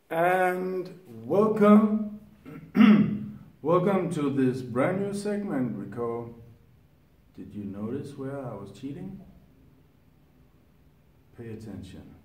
And welcome, welcome to this brand new segment we call, did you notice where I was cheating? Pay attention.